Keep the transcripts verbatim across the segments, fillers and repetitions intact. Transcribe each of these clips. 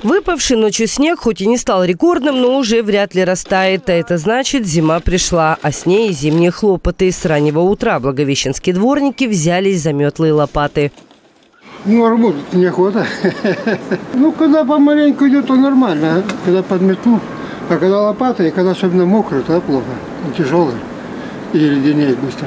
Выпавший ночью снег хоть и не стал рекордным, но уже вряд ли растает. А это значит, зима пришла, а с ней и зимние хлопоты. С раннего утра благовещенские дворники взялись за метлы и лопаты. Ну, работать неохота. Ну, когда помаленьку идет, то нормально. Когда под метлу, а когда лопата, и когда особенно мокро, то плохо. Тяжело и леденеет быстро.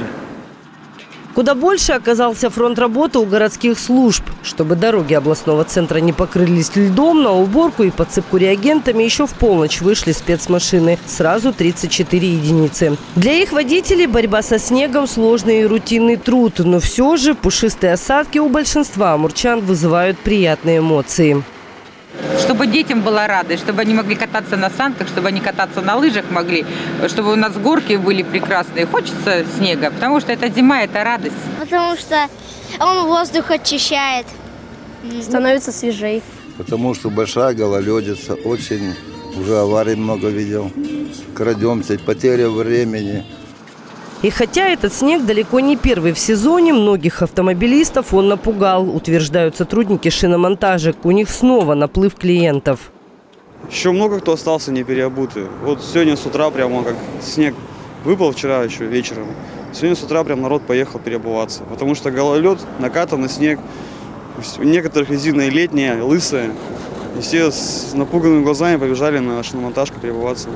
Куда больше оказался фронт работы у городских служб. Чтобы дороги областного центра не покрылись льдом, на уборку и подсыпку реагентами еще в полночь вышли спецмашины. Сразу тридцать четыре единицы. Для их водителей борьба со снегом – сложный и рутинный труд. Но все же пушистые осадки у большинства амурчан вызывают приятные эмоции. Чтобы детям была радость, чтобы они могли кататься на санках, чтобы они кататься на лыжах могли, чтобы у нас горки были прекрасные. Хочется снега, потому что это зима, это радость. Потому что он воздух очищает. Становится свежей. Потому что большая гололедица, очень, уже аварий много видел. Крадемся, потеря времени. И хотя этот снег далеко не первый в сезоне, многих автомобилистов он напугал, утверждают сотрудники шиномонтажек. У них снова наплыв клиентов. Еще много кто остался не переобутый. Вот сегодня с утра прямо как снег выпал вчера еще вечером. Сегодня с утра прям народ поехал переобуваться. Потому что гололед, накатанный снег, у некоторых резины летние, лысые. И все с напуганными глазами побежали на шиномонтажку переобуваться.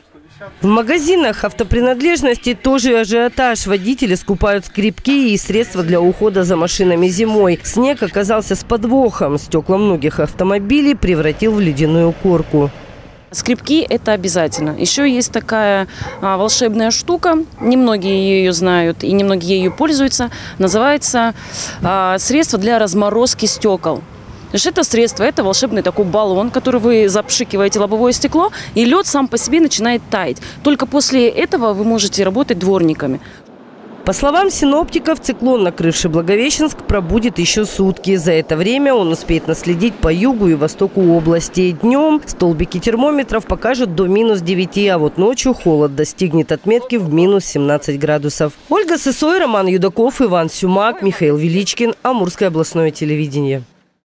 В магазинах автопринадлежностей тоже ажиотаж. Водители скупают скребки и средства для ухода за машинами зимой. Снег оказался с подвохом. Стекла многих автомобилей превратил в ледяную корку. Скребки – это обязательно. Еще есть такая а, волшебная штука, немногие ее знают и немногие ею пользуются. Называется а, средство для разморозки стекол. Это средство, это волшебный такой баллон, который вы запшикиваете лобовое стекло, и лед сам по себе начинает таять. Только после этого вы можете работать дворниками. По словам синоптиков, циклон, накрывший Благовещенск, пробудет еще сутки. За это время он успеет наследить по югу и востоку области. Днем столбики термометров покажут до минус девяти, а вот ночью холод достигнет отметки в минус семнадцать градусов. Ольга Сысой, Роман Юдаков, Иван Сюмак, Михаил Величкин. Амурское областное телевидение.